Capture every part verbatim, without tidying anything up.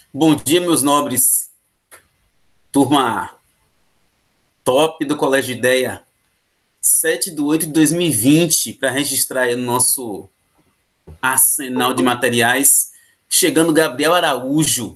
Bom dia, meus nobres. Turma top do Colégio Ideia. sete de oito de dois mil e vinte, para registrar aí o nosso arsenal de materiais. Chegando Gabriel Araújo.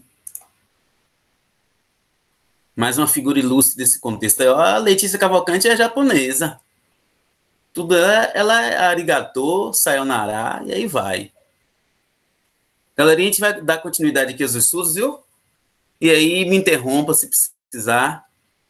Mais uma figura ilustre desse contexto. A Letícia Cavalcante é japonesa. Tudo ela, ela é arigatô, sayonara, e aí vai. Galerinha, a gente vai dar continuidade aqui aos estudos, viu? E aí me interrompa se precisar.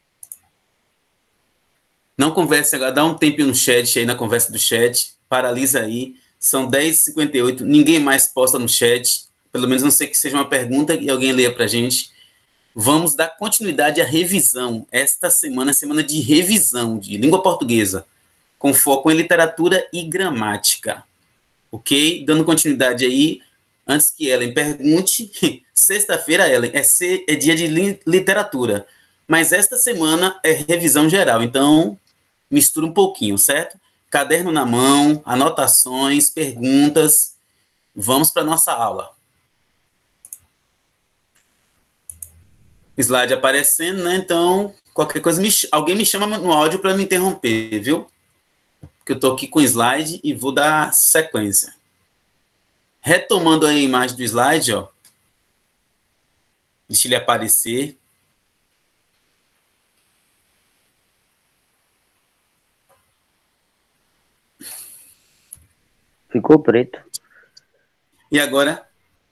Não converse agora, dá um tempo no chat aí, na conversa do chat, paralisa aí. São dez e cinquenta e oito, ninguém mais posta no chat, pelo menos não sei que seja uma pergunta e alguém leia para a gente. Vamos dar continuidade à revisão. Esta semana é semana de revisão de língua portuguesa, com foco em literatura e gramática. Ok? Dando continuidade aí, antes que Ellen pergunte, sexta-feira, Ellen, é, ser, é dia de li, literatura, mas esta semana é revisão geral, então mistura um pouquinho, certo? Caderno na mão, anotações, perguntas. Vamos para a nossa aula. Slide aparecendo, né? Então, qualquer coisa, me, alguém me chama no áudio para me interromper, viu? Porque eu estou aqui com o slide e vou dar sequência. Retomando a imagem do slide, ó. Deixa ele aparecer. Ficou preto. E agora?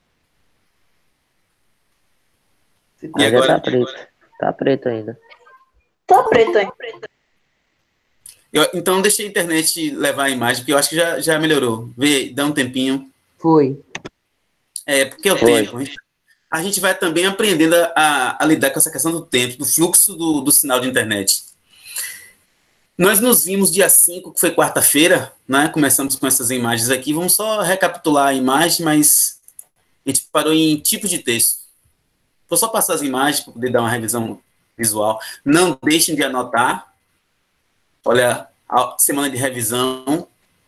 Ficou e agora? Tá preto. Tá preto ainda. Tá preto ainda. Eu, então, deixa a internet levar a imagem, porque eu acho que já, já melhorou. Vê, dá um tempinho. Foi. É, porque é o Foi. tempo. A gente vai também aprendendo a, a lidar com essa questão do tempo, do fluxo do, do sinal de internet. Nós nos vimos dia cinco, que foi quarta-feira, né? Começamos com essas imagens aqui. Vamos só recapitular a imagem, mas a gente parou em tipo de texto. Vou só passar as imagens para poder dar uma revisão visual. Não deixem de anotar. Olha, a semana de revisão.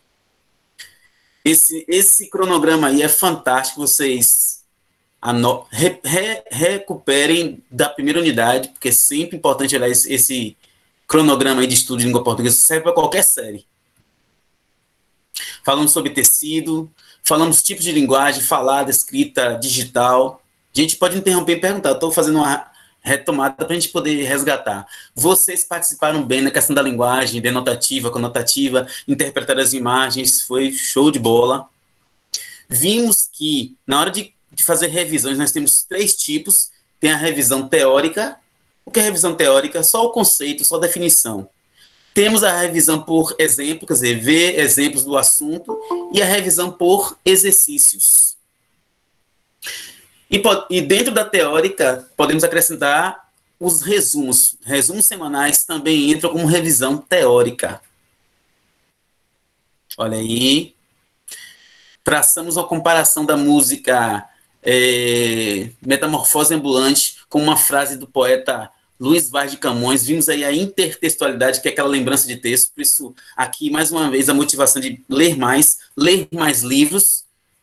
Esse, esse cronograma aí é fantástico. Vocês ano, re, re, recuperem da primeira unidade, porque é sempre importante olhar esse, esse cronograma aí de estudo de língua portuguesa. Serve para qualquer série. Falamos sobre tecido, falamos tipos de linguagem, falada, escrita, digital. A gente pode interromper e perguntar. Estou fazendo uma retomada para a gente poder resgatar. Vocês participaram bem na questão da linguagem, denotativa, conotativa, interpretar as imagens, foi show de bola. Vimos que, na hora de, de fazer revisões, nós temos três tipos. Tem a revisão teórica. O que é revisão teórica? Só o conceito, só a definição. Temos a revisão por exemplo, quer dizer, ver exemplos do assunto, e a revisão por exercícios. E, e dentro da teórica, podemos acrescentar os resumos. Resumos semanais também entram como revisão teórica. Olha aí. Traçamos uma comparação da música é, Metamorfose Ambulante com uma frase do poeta Luiz Vaz de Camões. Vimos aí a intertextualidade, que é aquela lembrança de texto. Por isso, aqui, mais uma vez, a motivação de ler mais, ler mais livros.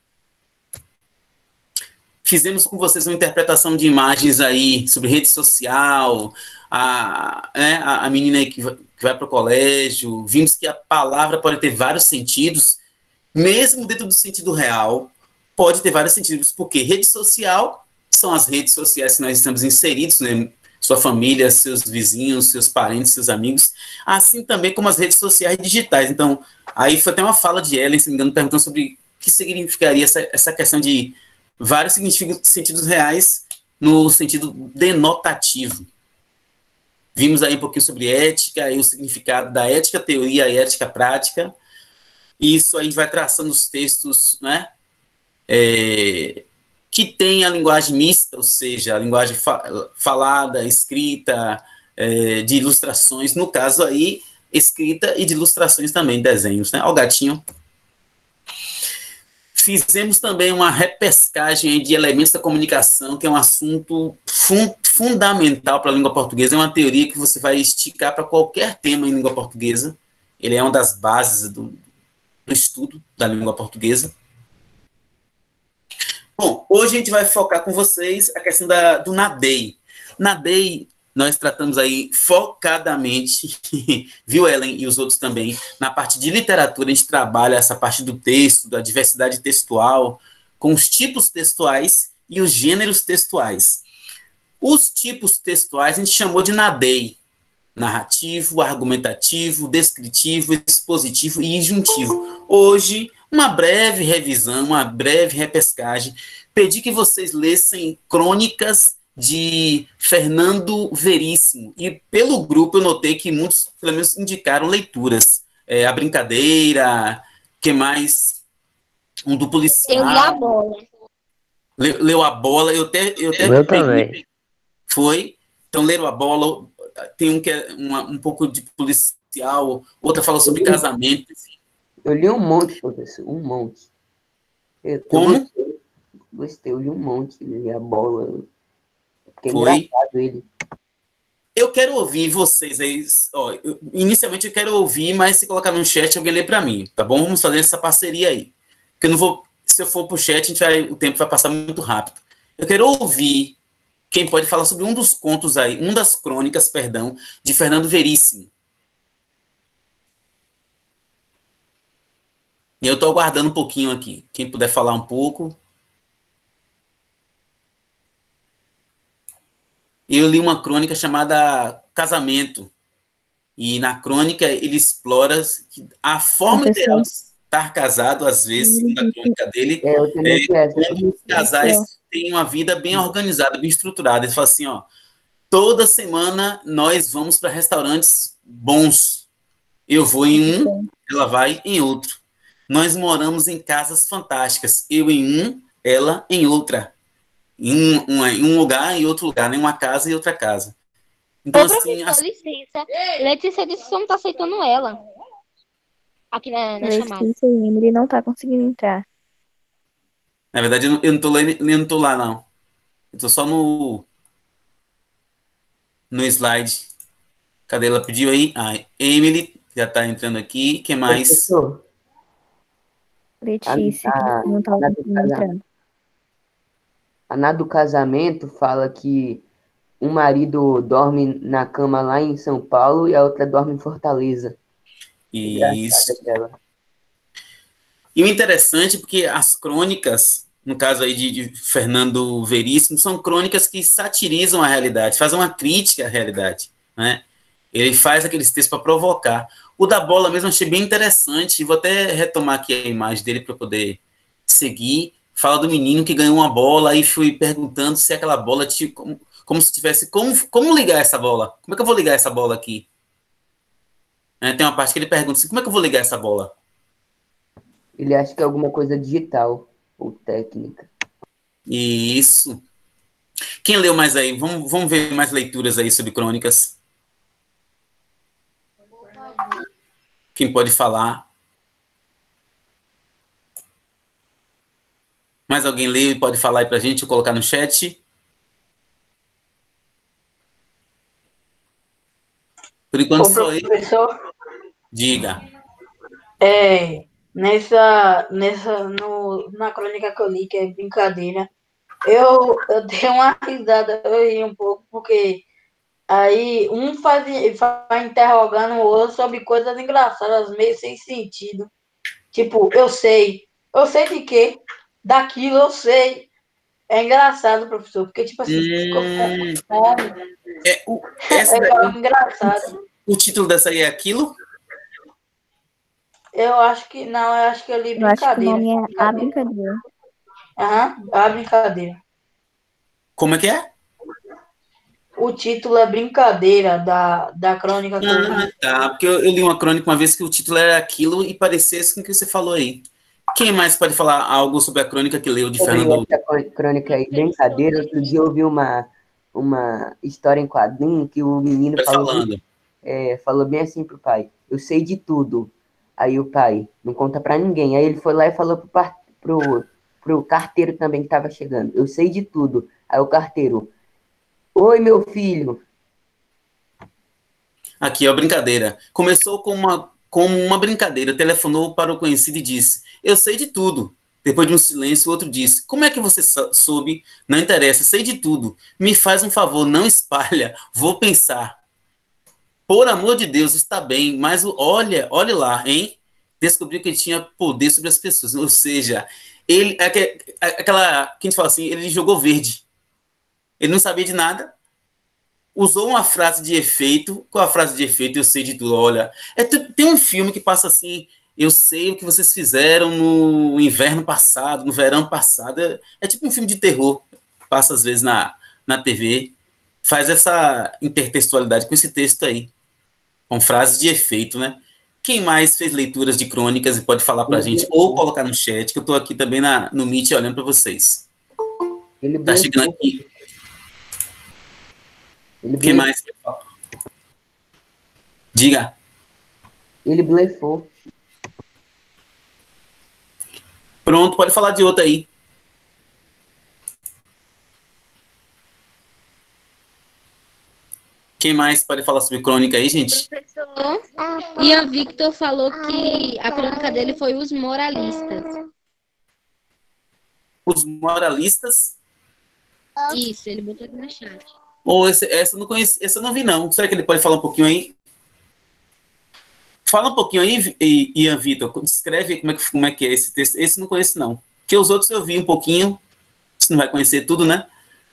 Fizemos com vocês uma interpretação de imagens aí sobre rede social, a, né, a, a menina aí que vai, que vai para o colégio. Vimos que a palavra pode ter vários sentidos, mesmo dentro do sentido real, pode ter vários sentidos, porque rede social são as redes sociais que nós estamos inseridos, né? Sua família, seus vizinhos, seus parentes, seus amigos, assim também como as redes sociais digitais. Então, aí foi até uma fala de Ellen, se não me engano, perguntando sobre o que significaria essa, essa questão de vários sentidos reais no sentido denotativo. Vimos aí um pouquinho sobre ética e o significado da ética teoria e ética prática. E isso aí vai traçando os textos, né, é, que tem a linguagem mista, ou seja, a linguagem fa falada, escrita, é, de ilustrações, no caso aí, escrita e de ilustrações também, desenhos, né? Olha o gatinho. Fizemos também uma repescagem de elementos da comunicação, que é um assunto fun fundamental para a língua portuguesa, é uma teoria que você vai esticar para qualquer tema em língua portuguesa. Ele é uma das bases do do estudo da língua portuguesa. Bom, hoje a gente vai focar com vocês a questão da, do NADEI. NADEI, nós tratamos aí focadamente, viu, Ellen, e os outros também, na parte de literatura, a gente trabalha essa parte do texto, da diversidade textual, com os tipos textuais e os gêneros textuais. Os tipos textuais a gente chamou de NADEI, narrativo, argumentativo, descritivo, expositivo e injuntivo. Hoje, uma breve revisão, uma breve repescagem. Pedi que vocês lessem crônicas de Fernando Veríssimo. E pelo grupo eu notei que muitos, pelo menos, indicaram leituras. É, A Brincadeira, que mais? Um do policial. Eu li A Bola. Leu, leu A Bola. Eu até, eu até Eu peguei, também. Foi. Então, leram A Bola. Tem um que é uma, um pouco de policial, outra fala sobre casamento. Eu li um monte, professor, um monte. Eu, Como? Eu gostei, gostei, eu li um monte, li A Bola. Porque é Foi. engraçado ele. Eu quero ouvir vocês aí. Ó, eu, inicialmente eu quero ouvir, mas se colocar no chat, alguém lê para mim, tá bom? Vamos fazer essa parceria aí. Porque eu não vou. Se eu for pro chat, a gente vai, o tempo vai passar muito rápido. Eu quero ouvir quem pode falar sobre um dos contos aí, um das crônicas, perdão, de Fernando Veríssimo. E eu estou aguardando um pouquinho aqui. Quem puder falar um pouco. Eu li uma crônica chamada Casamento. E na crônica ele explora a forma Professor. ideal de estar casado, às vezes, segundo a crônica dele, É, eu também é, quero. quando os casais têm uma vida bem organizada, bem estruturada. Ele fala assim, ó, toda semana nós vamos para restaurantes bons. Eu vou em um, ela vai em outro. Nós moramos em casas fantásticas. Eu em um, ela em outra. Em um, uma, em um lugar e outro lugar, né? Uma casa e outra casa. Então, Ô, assim, professor, as... licença. Letícia disse que você não tá aceitando ela. Aqui na, na chamada. Letícia e Emily não tá conseguindo entrar. na verdade, eu não, eu não tô lá, eu não tô lá, não. Eu tô só no no slide. Cadê ela? Pediu aí? Ah, Emily já tá entrando aqui. Quem mais? Professor, Letícia, a- que não tá a- a- conseguindo entrar. a Ná do Casamento fala que um marido dorme na cama lá em São Paulo e a outra dorme em Fortaleza. Isso. Engraçada aquela. E o interessante é porque as crônicas, no caso aí de, de Fernando Veríssimo, são crônicas que satirizam a realidade, fazem uma crítica à realidade, né? Ele faz aqueles textos para provocar. O da bola mesmo achei bem interessante, vou até retomar aqui a imagem dele para poder seguir. Fala do menino que ganhou uma bola e fui perguntando se aquela bola tinha, como, como se tivesse, como, como ligar essa bola? Como é que eu vou ligar essa bola aqui? É, tem uma parte que ele pergunta assim, como é que eu vou ligar essa bola? Ele acha que é alguma coisa digital ou técnica. Isso. Quem leu mais aí? Vamos, vamos ver mais leituras aí sobre crônicas. Quem pode falar? Mais alguém leu e pode falar aí pra gente ou colocar no chat? Por enquanto Ô, só eu. professor, Diga. é, nessa, nessa, no, na crônica que eu li, que é brincadeira, eu, eu dei uma risada, eu ri um pouco, porque aí um faz, vai interrogando o outro sobre coisas engraçadas, meio sem sentido. Tipo, eu sei, eu sei de quê? Daquilo eu sei. É engraçado, professor, porque, tipo assim, ficou Hum, com fome. é, o, essa É daí, engraçado. o título dessa aí é aquilo? Eu acho que, não, eu acho que eu li Eu acho que o brincadeira. nome é A Brincadeira. Aham, a brincadeira. Como é que é? O título é Brincadeira, da, da crônica que eu Ah, li. tá. Porque eu, eu li uma crônica uma vez que o título era aquilo e parecesse com o que você falou aí. Quem mais pode falar algo sobre a crônica que leu de Sobre Fernando? essa crônica aí, brincadeira, outro dia eu vi uma, uma história em quadrinho que o menino Vai falou, falando. é, falou bem assim pro pai, eu sei de tudo. Aí o pai, não conta pra ninguém. Aí ele foi lá e falou pro, par- pro, pro carteiro também que tava chegando, eu sei de tudo. Aí o carteiro, oi meu filho. Aqui, ó, brincadeira. Começou com uma, como uma brincadeira. Telefonou para o conhecido e disse: Eu sei de tudo. Depois de um silêncio, o outro disse: como é que você soube? Não interessa, sei de tudo. Me faz um favor, não espalha. Vou pensar. Por amor de Deus, está bem, mas olha, olha lá, hein? Descobriu que ele tinha poder sobre as pessoas. Ou seja, ele, aquela, que a gente fala assim, ele jogou verde. Ele não sabia de nada. Usou uma frase de efeito. Qual a frase de efeito? Eu sei de tudo. Olha, é, tem um filme que passa assim: eu sei o que vocês fizeram no inverno passado, no verão passado. É, é tipo um filme de terror. Passa às vezes na, na T V. Faz essa intertextualidade com esse texto aí. Com frases de efeito, né? Quem mais fez leituras de crônicas e pode falar pra Ele gente? Ou colocar no chat, que eu tô aqui também na, no Meet olhando para vocês. Ele Tá chegando aqui. Ele Quem mais? Diga. Ele blefou. Pronto, pode falar de outra aí. Quem mais pode falar sobre crônica aí, gente? Professor Ian Victor falou que a crônica dele foi Os Moralistas. Os moralistas? Isso, ele botou aqui no chat. Ou esse, essa eu não conheci, essa eu não vi, não. Será que ele pode falar um pouquinho aí? Fala um pouquinho aí, Ian Victor. Descreve como é, que, como é que é esse texto. Esse eu não conheço, não. Porque os outros eu vi um pouquinho. Você não vai conhecer tudo, né?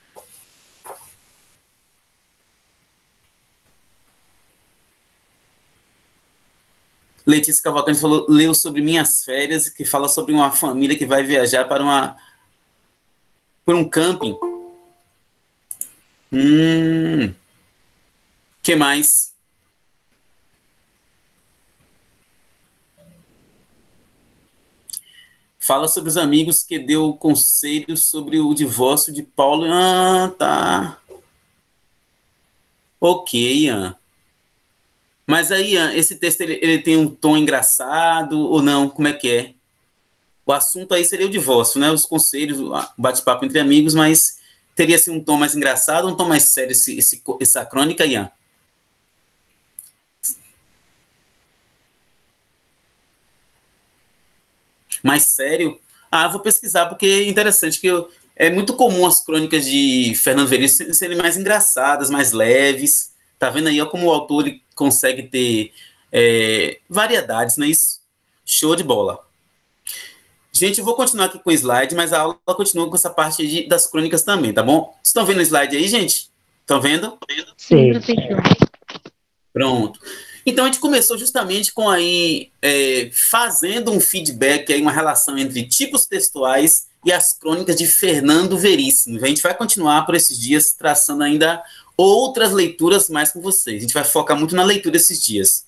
Letícia Cavalcante falou, leu sobre Minhas Férias, que fala sobre uma família que vai viajar para uma por um camping. Hum. Que mais? Fala sobre os amigos que deu conselhos sobre o divórcio de Paulo. Ah, tá. Ok, Ian. Mas aí, Ian, esse texto ele, ele tem um tom engraçado ou não? Como é que é? O assunto aí seria o divórcio, né? Os conselhos, o bate-papo entre amigos, mas teria assim, um tom mais engraçado ou um tom mais sério esse, esse, essa crônica, Ian? Mais sério? Ah, vou pesquisar, porque é interessante, que eu, é muito comum as crônicas de Fernando Veríssimo serem mais engraçadas, mais leves. Tá vendo aí ó, como o autor ele consegue ter é, variedades, não é isso? Show de bola. Gente, eu vou continuar aqui com o slide, mas a aula continua com essa parte de, das crônicas também, tá bom? Vocês estão vendo o slide aí, gente? Estão vendo? Sim, professor. Pronto. Então, a gente começou justamente com aí, é, fazendo um feedback, aí, uma relação entre tipos textuais e as crônicas de Fernando Veríssimo. A gente vai continuar por esses dias traçando ainda outras leituras mais com vocês. A gente vai focar muito na leitura esses dias.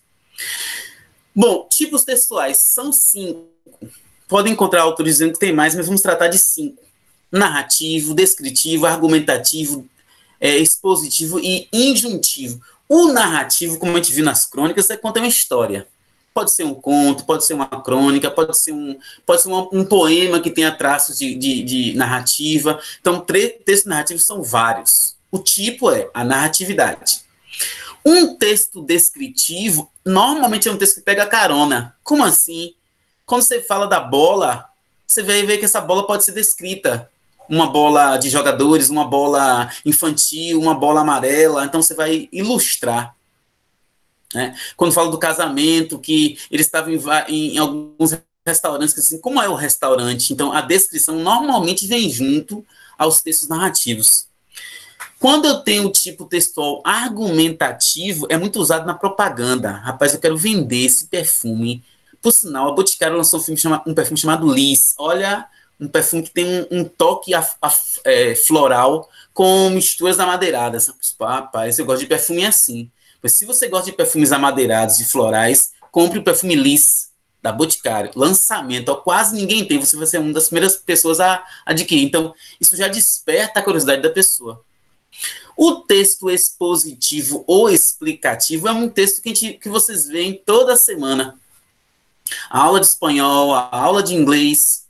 Bom, tipos textuais são cinco. Podem encontrar autores dizendo que tem mais, mas vamos tratar de cinco. Narrativo, descritivo, argumentativo, é, expositivo e injuntivo. O narrativo, como a gente viu nas crônicas, é contar uma história. Pode ser um conto, pode ser uma crônica, pode ser um, pode ser um, um poema que tenha traços de, de, de narrativa. Então, textos narrativos são vários. O tipo é a narratividade. Um texto descritivo, normalmente é um texto que pega carona. Como assim? Quando você fala da bola, você vai ver que essa bola pode ser descrita. Uma bola de jogadores, uma bola infantil, uma bola amarela. Então, você vai ilustrar. Né? Quando fala do casamento, que eles estavam em, em, em alguns restaurantes, que assim, como é o restaurante? Então, a descrição normalmente vem junto aos textos narrativos. Quando eu tenho o tipo textual argumentativo, é muito usado na propaganda. Rapaz, eu quero vender esse perfume. Por sinal, a Boticário lançou um, filme chama, um perfume chamado Liz. Olha, um perfume que tem um, um toque a, a, é, floral com misturas amadeiradas. Rapaz, eu gosto de perfume assim. Mas se você gosta de perfumes amadeirados e florais, compre o perfume Liz, da Boticário. Lançamento, ó, quase ninguém tem. Você vai ser uma das primeiras pessoas a adquirir. Então, isso já desperta a curiosidade da pessoa. O texto expositivo ou explicativo é um texto que, a gente, que vocês veem toda semana. A aula de espanhol, a aula de inglês,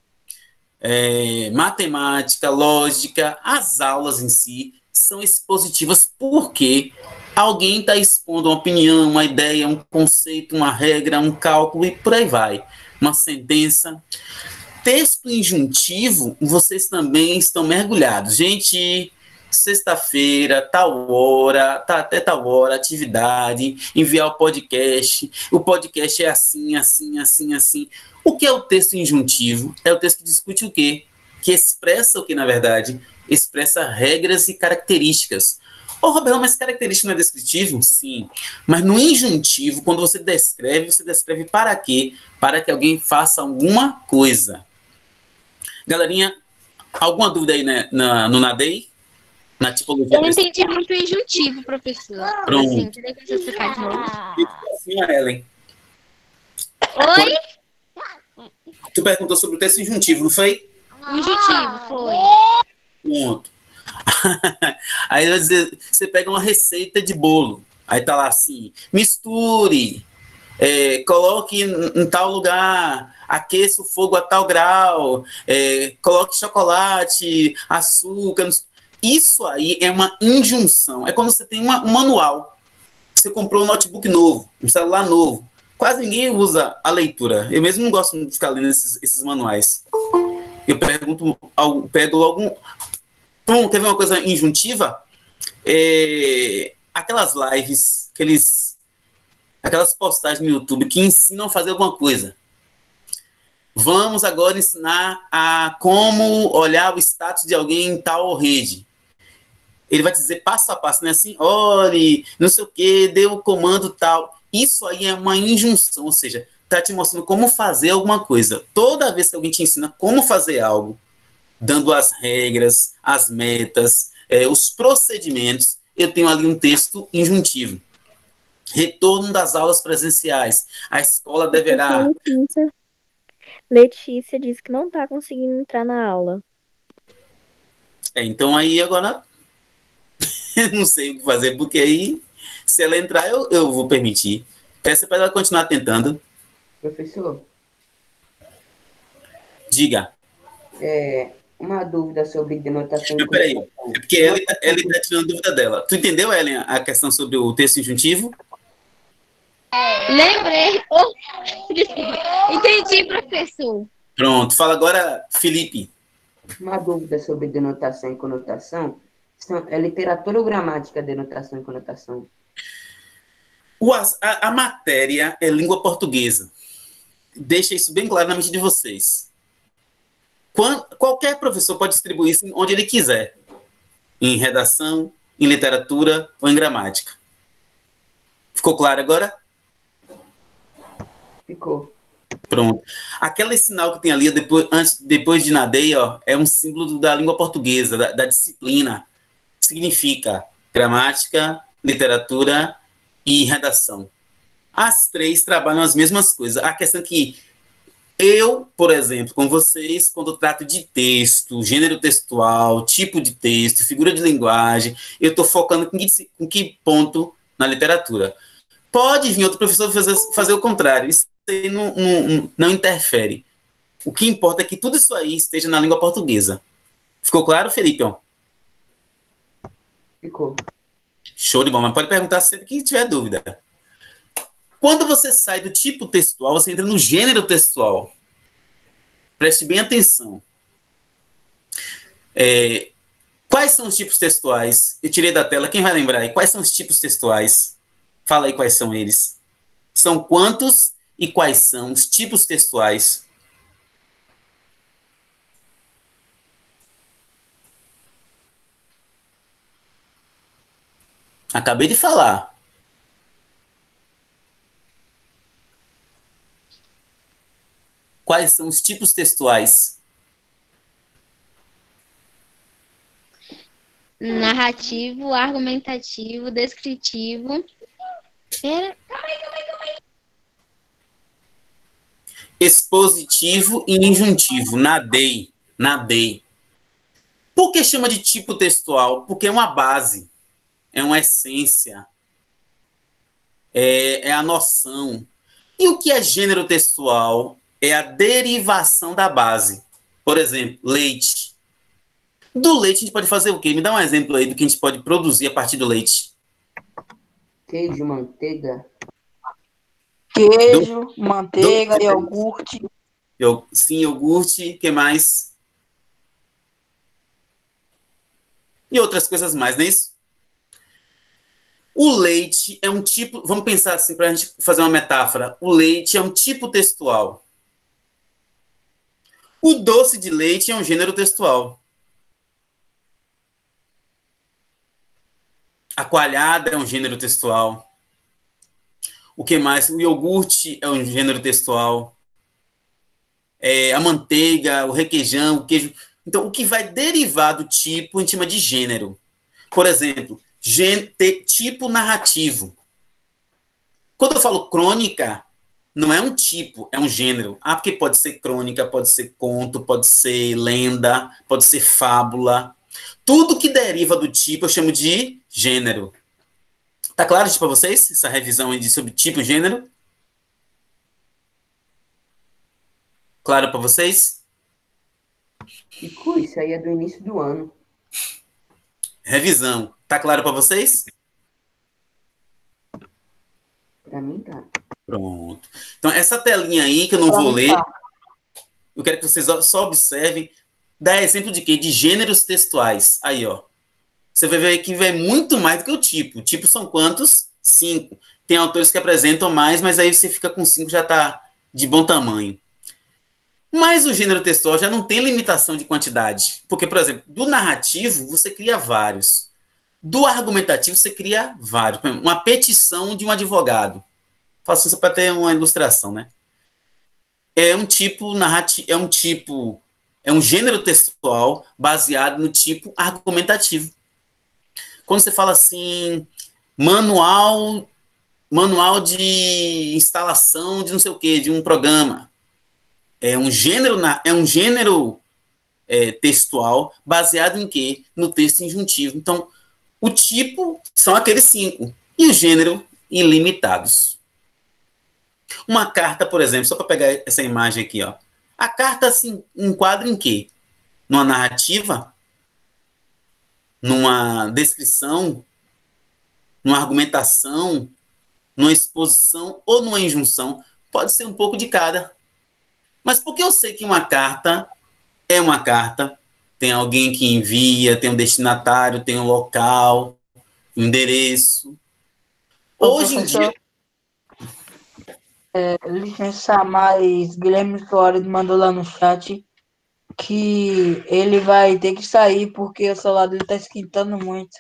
é, matemática, lógica, as aulas em si são expositivas porque alguém está expondo uma opinião, uma ideia, um conceito, uma regra, um cálculo e por aí vai. Uma sentença. Texto injuntivo, vocês também estão mergulhados. Gente, sexta-feira, tal hora, tá, até tal hora, atividade, enviar o podcast. O podcast é assim, assim, assim, assim. O que é o texto injuntivo? É o texto que discute o quê? Que expressa o que, na verdade? Expressa regras e características. Ô, Roberto, mas característica não é descritivo? Sim. Mas no injuntivo, quando você descreve, você descreve para quê? Para que alguém faça alguma coisa. Galerinha, alguma dúvida aí, né, na, no NADEI? Na tipologia? Eu não entendi muito o injuntivo, professor. Pronto. Assim, queria que você explicar de novo. Assim, a Ellen. Oi? Tu perguntou sobre o texto injuntivo, não foi? Injuntivo, foi. Pronto. Aí vai dizer, você pega uma receita de bolo. Aí tá lá assim, misture, é, coloque em, em tal lugar, aqueça o fogo a tal grau, é, coloque chocolate, açúcar. Isso aí é uma injunção. É quando você tem uma, um manual. Você comprou um notebook novo, um celular novo. Quase ninguém usa a leitura. Eu mesmo não gosto de ficar lendo esses, esses manuais. Eu pergunto, pego algum... Então, quer ver uma coisa injuntiva? É, aquelas lives, aqueles, aquelas postagens no YouTube que ensinam a fazer alguma coisa. Vamos agora ensinar a como olhar o status de alguém em tal rede. Ele vai te dizer passo a passo, né? Assim, olhe, não sei o que, dê o comando tal. Isso aí é uma injunção, ou seja, está te mostrando como fazer alguma coisa. Toda vez que alguém te ensina como fazer algo, dando as regras, as metas, é, os procedimentos, eu tenho ali um texto injuntivo. Retorno das aulas presenciais. A escola deverá... Letícia, Letícia disse que não está conseguindo entrar na aula. É, então aí agora eu não sei o que fazer, porque aí, se ela entrar, eu, eu vou permitir. Peça para ela continuar tentando. Professor, Diga. é, uma dúvida sobre denotação. Mas peraí, é porque ela está tirando dúvida dela. Tu entendeu, Ellen, a questão sobre o texto injuntivo? Lembrei. Oh, desculpa. Entendi, professor. Pronto, fala agora, Felipe. Uma dúvida sobre denotação e conotação. São, é literatura ou gramática, denotação e conotação? O, a, a matéria é língua portuguesa. Deixa isso bem claro na mente de vocês. Quando, qualquer professor pode distribuir isso onde ele quiser. Em redação, em literatura ou em gramática. Ficou claro agora? Ficou. Pronto. Aquele sinal que tem ali, depois, antes, depois de NADEI, ó, é um símbolo da língua portuguesa, da, da disciplina. Significa gramática, literatura e redação. As três trabalham as mesmas coisas. A questão é que eu, por exemplo, com vocês, quando eu trato de texto, gênero textual, tipo de texto, figura de linguagem, eu estou focando em que, em que ponto na literatura. Pode vir outro professor fazer, fazer o contrário. Isso aí não, não, não interfere. O que importa é que tudo isso aí esteja na língua portuguesa. Ficou claro, Felipe? Ficou. Show de bola, mas pode perguntar sempre que tiver dúvida. Quando você sai do tipo textual, você entra no gênero textual. Preste bem atenção. É, quais são os tipos textuais? Eu tirei da tela, quem vai lembrar aí? Quais são os tipos textuais? Fala aí quais são eles. São quantos e quais são os tipos textuais? Acabei de falar. Quais são os tipos textuais? Narrativo, argumentativo, descritivo. Pera. Calma aí, calma aí, calma aí. Expositivo e injuntivo. NADEI. NADEI. Por que chama de tipo textual? Porque é uma base. É uma essência. É, é a noção. E o que é gênero textual? É a derivação da base. Por exemplo, leite. Do leite a gente pode fazer o quê? Me dá um exemplo aí do que a gente pode produzir a partir do leite. Queijo, manteiga. Queijo, Do... manteiga, do... iogurte. Eu, sim, iogurte, que mais? E outras coisas mais, não é isso? O leite é um tipo, vamos pensar assim, para a gente fazer uma metáfora. O leite é um tipo textual. O doce de leite é um gênero textual. A coalhada é um gênero textual. O que mais? O iogurte é um gênero textual. É, a manteiga, o requeijão, o queijo. Então, o que vai derivar do tipo, a gente chama de gênero. Por exemplo, gê- tipo narrativo. Quando eu falo crônica, não é um tipo, é um gênero. Ah, porque pode ser crônica, pode ser conto, pode ser lenda, pode ser fábula. Tudo que deriva do tipo eu chamo de gênero. Tá claro isso para vocês? Essa revisão aí de sobre tipo e gênero? Claro para vocês? Chico, isso aí é do início do ano. Revisão. Tá claro para vocês? Pra mim tá. Pronto. Então, essa telinha aí, que eu não Pra vou mim ler, tá. eu quero que vocês só observem, dá exemplo de quê? De gêneros textuais. Aí, ó. Você vai ver que é muito mais do que o tipo. O tipo são quantos? Cinco. Tem autores que apresentam mais, mas aí você fica com cinco, já tá de bom tamanho. Mas o gênero textual já não tem limitação de quantidade. Porque, por exemplo, do narrativo, você cria vários. Do argumentativo, você cria vários. Por exemplo, uma petição de um advogado. Faço isso para ter uma ilustração, né? É um tipo narrativo, é um tipo, é um gênero textual baseado no tipo argumentativo. Quando você fala assim, manual, manual de instalação de não sei o quê, de um programa, é um gênero, é um gênero é, textual baseado em quê? No texto injuntivo. Então, o tipo são aqueles cinco e o gênero ilimitados. Uma carta, por exemplo, só para pegar essa imagem aqui, ó. A carta se enquadra em quê? Numa narrativa, numa descrição, numa argumentação, numa exposição ou numa injunção. Pode ser um pouco de cada. Mas porque eu sei que uma carta é uma carta, tem alguém que envia, tem um destinatário, tem um local, um endereço. Ô, Hoje em professor, dia, é, licença, mas Guilherme Soares mandou lá no chat que ele vai ter que sair porque o celular dele tá esquentando muito.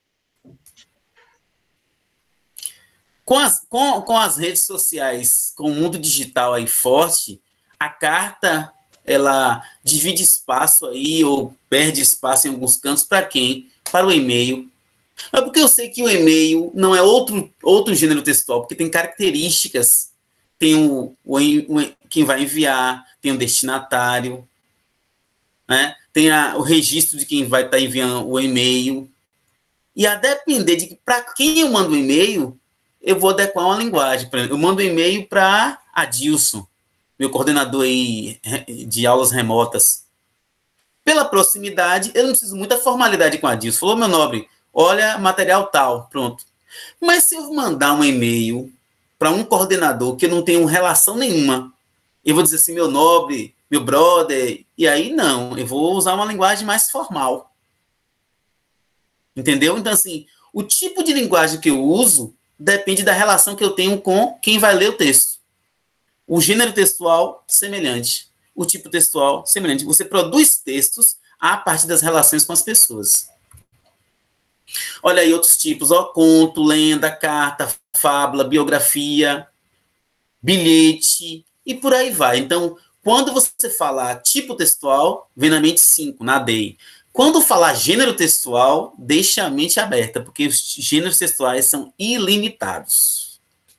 com as, com, com as redes sociais, com o mundo digital aí forte, a carta ela divide espaço aí, ou perde espaço em alguns cantos, para quem? Para o e-mail. É porque eu sei que o e-mail não é outro, outro gênero textual, porque tem características. Tem o, o, o quem vai enviar, tem o destinatário, né? Tem a, o registro de quem vai estar tá enviando o e-mail. E a depender de para quem eu mando o e-mail, eu vou adequar uma linguagem. Por exemplo, eu mando um e-mail para Adilson, meu coordenador aí de aulas remotas. Pela proximidade, eu não preciso muita formalidade com a Adilson. Falou, meu nobre, olha, material tal, pronto. Mas se eu mandar um e-mail para um coordenador que eu não tenho relação nenhuma, eu vou dizer assim, meu nobre, meu brother, e aí não, eu vou usar uma linguagem mais formal. Entendeu? Então, assim, o tipo de linguagem que eu uso depende da relação que eu tenho com quem vai ler o texto. O gênero textual, semelhante. O tipo textual, semelhante. Você produz textos a partir das relações com as pessoas. Olha aí outros tipos, ó, conto, lenda, carta, fábula, biografia, bilhete, e por aí vai. Então, quando você falar tipo textual, vem na mente cinco, na D E I. Quando falar gênero textual, deixe a mente aberta, porque os gêneros textuais são ilimitados.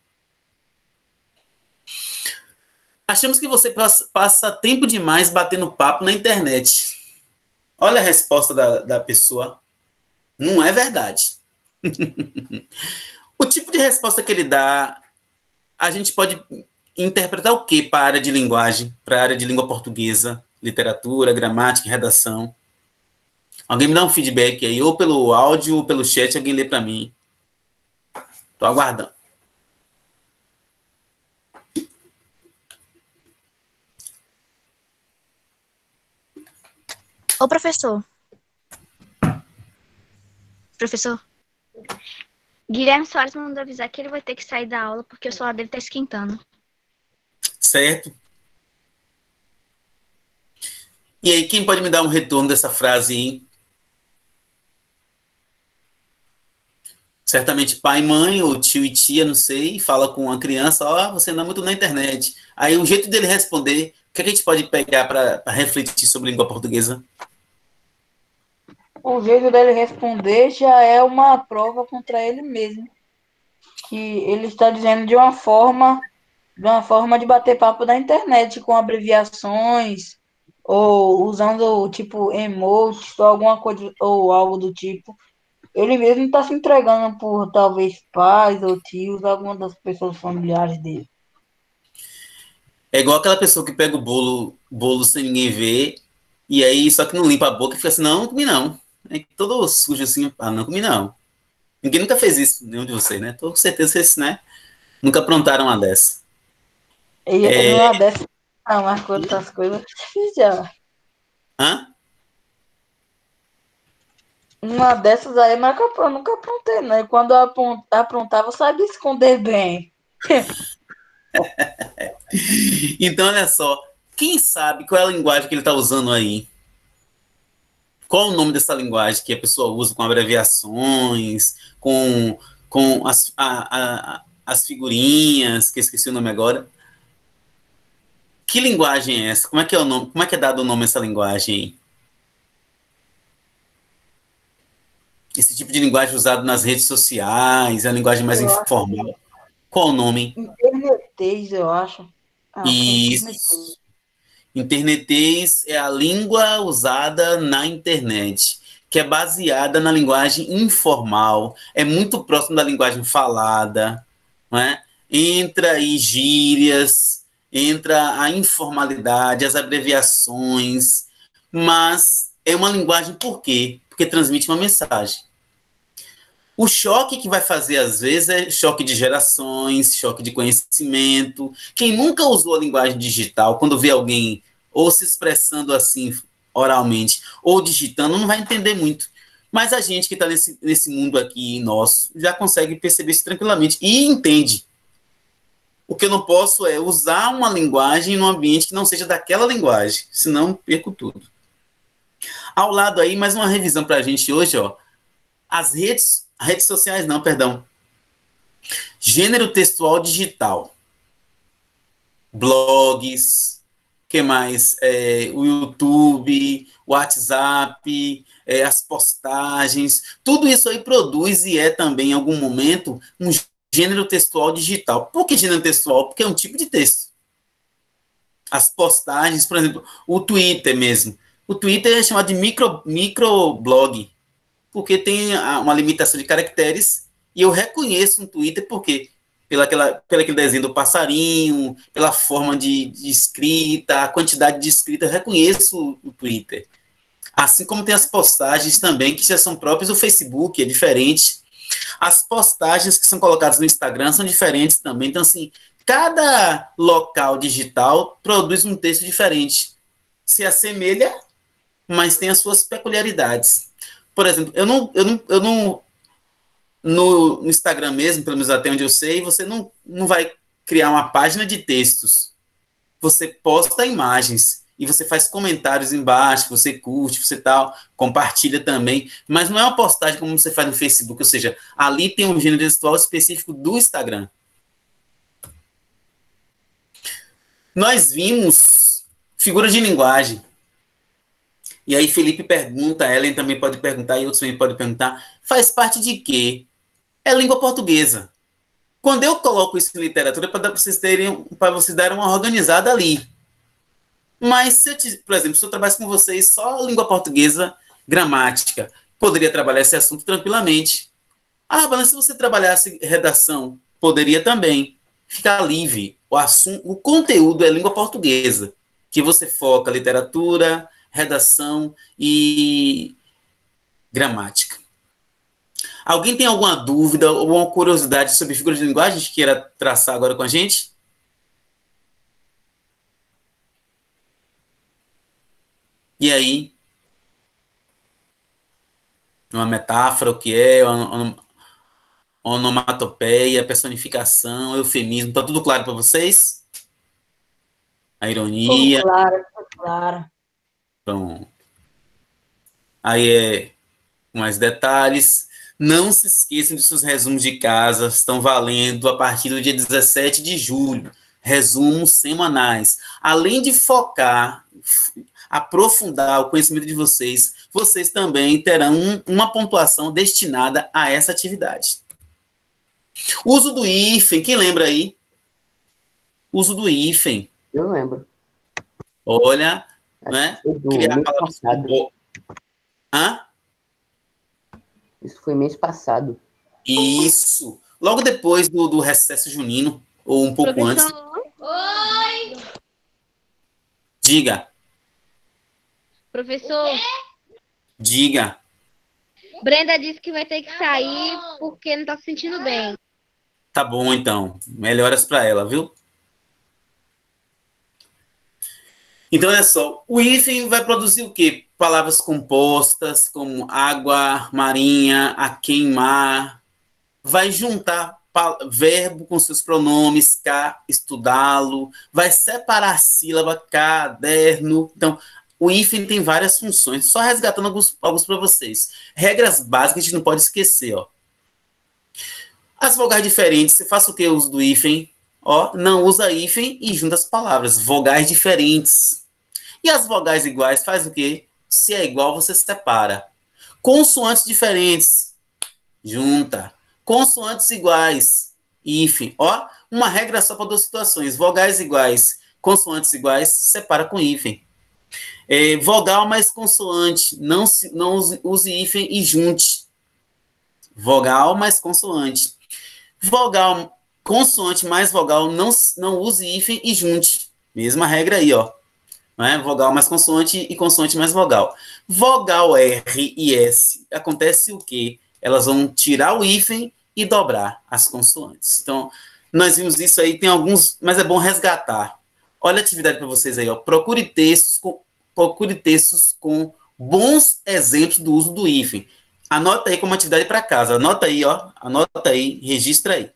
Achamos que você passa, passa tempo demais batendo papo na internet. Olha a resposta da, da pessoa. Não é verdade. O tipo de resposta que ele dá, a gente pode interpretar o quê para a área de linguagem, para a área de língua portuguesa, literatura, gramática, redação? Alguém me dá um feedback aí, ou pelo áudio, ou pelo chat, alguém lê para mim. Estou aguardando. Ô, professor. Professor. Guilherme Soares mandou avisar que ele vai ter que sair da aula porque o celular dele tá esquentando. Certo. E aí, quem pode me dar um retorno dessa frase, hein? Certamente pai, mãe, ou tio e tia, não sei, fala com uma criança, ó, oh, você anda muito na internet. Aí o jeito dele responder, o que a gente pode pegar para refletir sobre língua portuguesa? O jeito dele responder já é uma prova contra ele mesmo. Que ele está dizendo de uma forma, de uma forma de bater papo na internet, com abreviações, ou usando, tipo, emotes, ou alguma coisa, ou algo do tipo. Ele mesmo está se entregando por, talvez, pais ou tios, alguma das pessoas familiares dele. É igual aquela pessoa que pega o bolo, bolo sem ninguém ver, e aí só que não limpa a boca e fica assim, não, não comi não. É todo sujo assim, ah, não comi não. Ninguém nunca fez isso, nenhum de vocês, né? Tô com certeza que vocês, né? Nunca aprontaram uma dessa. E É... numa dessas, não, mas com outras coisas, já. Hã? Uma dessas aí, mas eu nunca aprontei, né? Quando eu aprontava, eu sabia esconder bem. Então, olha só, quem sabe qual é a linguagem que ele está usando aí? Qual o nome dessa linguagem que a pessoa usa com abreviações, com, com as, a, a, as figurinhas, que eu esqueci o nome agora? Que linguagem é essa? Como é que é o nome? Como é que é dado o nome a essa linguagem aí? Esse tipo de linguagem usado nas redes sociais, é a linguagem mais Eu informal. Acho. Qual o nome? Internetês, eu acho. Ah, Isso. Internetês é a língua usada na internet, que é baseada na linguagem informal, é muito próximo da linguagem falada, não é? Entra aí gírias, entra a informalidade, as abreviações, mas é uma linguagem por quê? Porque transmite uma mensagem. O choque que vai fazer, às vezes, é choque de gerações, choque de conhecimento. Quem nunca usou a linguagem digital, quando vê alguém ou se expressando assim oralmente, ou digitando, não vai entender muito. Mas a gente que está nesse, nesse mundo aqui nosso, já consegue perceber isso tranquilamente e entende. O que eu não posso é usar uma linguagem num ambiente que não seja daquela linguagem, senão perco tudo. Ao lado aí, mais uma revisão para a gente hoje, ó. As redes, redes sociais não, perdão. Gênero textual digital. Blogs, que mais? É, o YouTube, o WhatsApp, é, as postagens, tudo isso aí produz e é também, em algum momento, um gênero textual digital. Por que gênero textual? Porque é um tipo de texto. As postagens, por exemplo, o Twitter mesmo. O Twitter é chamado de micro, microblog, porque tem uma limitação de caracteres, e eu reconheço um Twitter porque pela aquela, pelo aquele desenho do passarinho, pela forma de, de escrita, a quantidade de escrita, eu reconheço o, o Twitter. Assim como tem as postagens também, que já são próprias do Facebook, é diferente. As postagens que são colocadas no Instagram são diferentes também. Então, assim, cada local digital produz um texto diferente. Se assemelha, mas tem as suas peculiaridades. Por exemplo, eu não, eu não, eu não no, no Instagram mesmo, pelo menos até onde eu sei, você não, não vai criar uma página de textos. Você posta imagens e você faz comentários embaixo, você curte, você tal, compartilha também, mas não é uma postagem como você faz no Facebook, ou seja, ali tem um gênero textual específico do Instagram. Nós vimos figuras de linguagem. E aí Felipe pergunta, Ellen também pode perguntar, e outros também podem perguntar, faz parte de quê? É língua portuguesa. Quando eu coloco isso em literatura, para vocês terem, para vocês darem uma organizada ali. Mas, se eu, por exemplo, se eu trabalhasse com vocês só língua portuguesa, gramática, poderia trabalhar esse assunto tranquilamente. Ah, mas se você trabalhasse redação, poderia também. Ficar livre. O assunto, o conteúdo é língua portuguesa, que você foca literatura, redação e gramática. Alguém tem alguma dúvida ou alguma curiosidade sobre figuras de linguagem que queira traçar agora com a gente? E aí? uma metáfora, o que é, on- onomatopeia, personificação, eufemismo, tá tudo claro para vocês? A Ficou ironia, claro, ficou claro. pronto. Aí é mais detalhes. Não se esqueçam de seus resumos de casa, estão valendo a partir do dia dezessete de julho. Resumos semanais. Além de focar, aprofundar o conhecimento de vocês, vocês também terão um, uma pontuação destinada a essa atividade. Uso do hífen, quem lembra aí? Uso do hífen. Eu lembro. Olha, né? Foi do Criar mês palavras com passado. bo- Hã? Isso foi mês passado. Isso. Logo depois do, do recesso junino, ou um pouco antes. Professor, oi! Diga, Professor, diga. Brenda disse que vai ter que sair porque não tá se sentindo bem. Tá bom, então. Melhoras para ela, viu? Então, olha só. O hífen vai produzir o quê? Palavras compostas, como água, marinha, a queimar. Vai juntar pa- verbo com seus pronomes, cá, estudá-lo. Vai separar a sílaba, caderno. Então, o hífen tem várias funções. Só resgatando alguns, alguns para vocês. Regras básicas a gente não pode esquecer, ó. As vogais diferentes, você faça o que uso do hífen? Ó, não usa hífen e junta as palavras. Vogais diferentes. E as vogais iguais faz o quê? Se é igual, você separa. Consoantes diferentes, junta. Consoantes iguais, hífen. Ó, uma regra só para duas situações. Vogais iguais, consoantes iguais, separa com hífen. É, vogal mais consoante, não, se, não use, use hífen e junte. Vogal mais consoante. Vogal, consoante mais vogal, não, não use hífen e junte. Mesma regra aí, ó. Não é? Vogal mais consoante e consoante mais vogal. Vogal R e S, acontece o quê? Elas vão tirar o hífen e dobrar as consoantes. Então, nós vimos isso aí, tem alguns, mas é bom resgatar. Olha a atividade para vocês aí, ó. Procure textos com, procure textos com bons exemplos do uso do hífen. Anota aí como atividade para casa. Anota aí, ó. Anota aí, registra aí.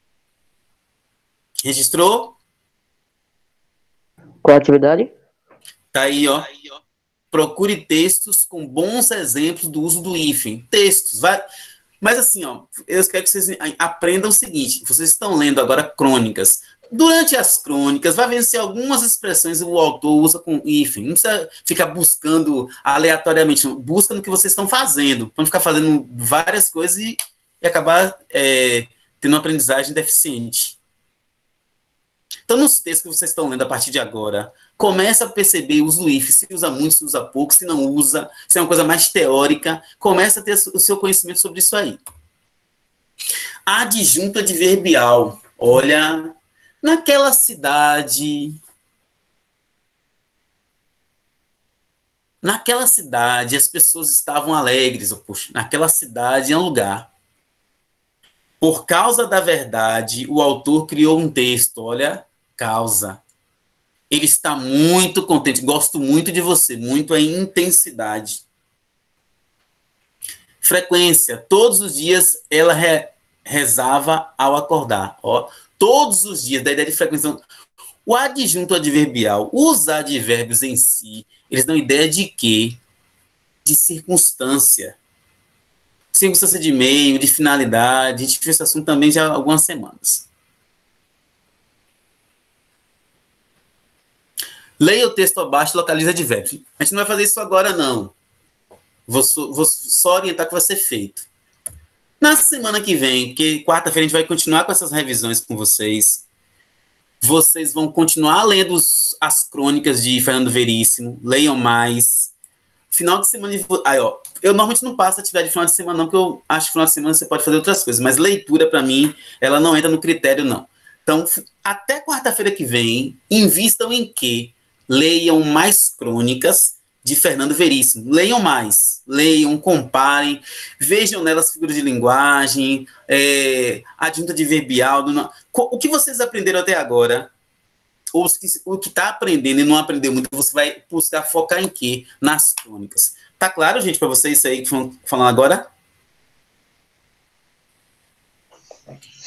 Registrou? Qual a atividade? Tá aí, ó. Procure textos com bons exemplos do uso do hífen. Textos, vai. Mas assim, ó, eu quero que vocês aprendam o seguinte: vocês estão lendo agora crônicas. Durante as crônicas, vai ver se algumas expressões o autor usa com hífen. Não precisa ficar buscando aleatoriamente. Busca no que vocês estão fazendo. Para não ficar fazendo várias coisas e, e acabar é, tendo uma aprendizagem deficiente. Então, nos textos que vocês estão lendo a partir de agora, começa a perceber o uso do hífen. Se usa muito, se usa pouco, se não usa, se é uma coisa mais teórica. Começa a ter o seu conhecimento sobre isso aí. Adjunto adverbial. Olha, naquela cidade... Naquela cidade, as pessoas estavam alegres. Poxa, naquela cidade é um lugar. Por causa da verdade, o autor criou um texto. Olha, causa. Ele está muito contente. Gosto muito de você. Muito é intensidade. Frequência. Todos os dias ela re, rezava ao acordar. Ó, todos os dias, da ideia de frequência. O adjunto adverbial, os advérbios em si, eles dão ideia de quê? De circunstância. Circunstância de meio, de finalidade. A gente fez esse assunto também já há algumas semanas. Leia o texto abaixo e localize advérbios. A gente não vai fazer isso agora, não. Vou, vou só orientar o que vai ser feito. Na semana que vem, que quarta-feira a gente vai continuar com essas revisões com vocês. Vocês vão continuar lendo os, as crônicas de Fernando Veríssimo. Leiam mais. Final de semana... De, aí, ó, eu normalmente não passo atividade de final de semana, não, porque eu acho que final de semana você pode fazer outras coisas. Mas leitura, para mim, ela não entra no critério, não. Então, até quarta-feira que vem, invistam em quê? Leiam mais crônicas de Fernando Veríssimo. Leiam mais. Leiam, comparem. Vejam nelas figuras de linguagem, é, adjunta adverbial. Do, o que vocês aprenderam até agora, ou o que está aprendendo e não aprendeu muito, você vai buscar focar em quê? Nas crônicas. Tá claro, gente, para vocês isso aí que estão falando agora?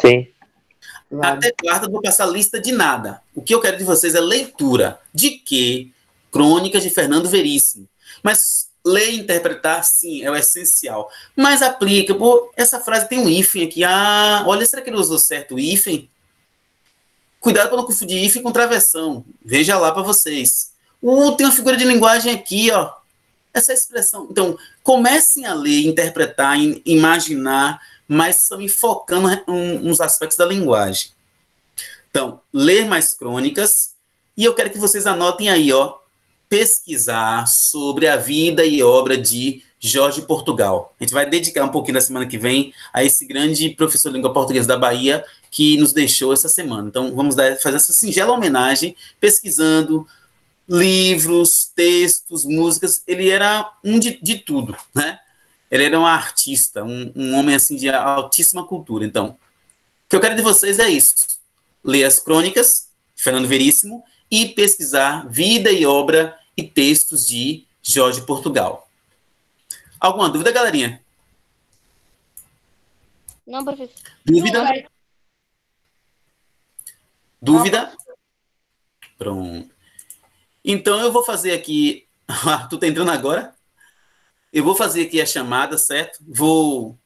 Sim. Claro. Até quarta eu vou passar lista de nada. O que eu quero de vocês é leitura. De quê? Crônicas de Fernando Veríssimo. Mas ler e interpretar, sim, é o essencial. Mas aplica, pô, essa frase tem um hífen aqui. Ah, olha, será que ele usou certo o hífen? Cuidado para não confundir hífen com travessão. Veja lá para vocês. Uh, tem uma figura de linguagem aqui, ó. Essa expressão. Então, comecem a ler, interpretar, imaginar, mas estão focando nos aspectos da linguagem. Então, ler mais crônicas. E eu quero que vocês anotem aí, ó, pesquisar sobre a vida e obra de Jorge Portugal. A gente vai dedicar um pouquinho na semana que vem a esse grande professor de língua portuguesa da Bahia que nos deixou essa semana. Então, vamos dar, fazer essa singela homenagem, pesquisando livros, textos, músicas. Ele era um de, de tudo, né? Ele era um artista, um, um homem assim de altíssima cultura. Então, o que eu quero de vocês é isso. Ler as crônicas de Fernando Veríssimo e pesquisar vida e obra e textos de Jorge Portugal. Alguma dúvida, galerinha? Não, professor. Dúvida? Não, Dúvida? Pronto. Então, eu vou fazer aqui... Tu tá entrando agora? Eu vou fazer aqui a chamada, certo? Vou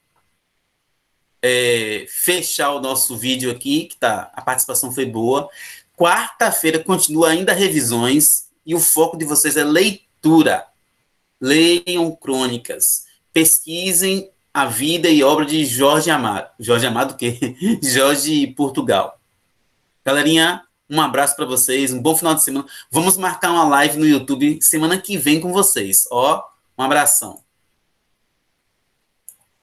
é, fechar o nosso vídeo aqui, que tá, a participação foi boa. Quarta-feira continua ainda revisões e o foco de vocês é leitura. Leiam crônicas. Pesquisem a vida e obra de Jorge Amado. Jorge Amado o quê? Jorge Portugal. Galerinha, um abraço para vocês, um bom final de semana. Vamos marcar uma live no YouTube semana que vem com vocês. Ó, um abração.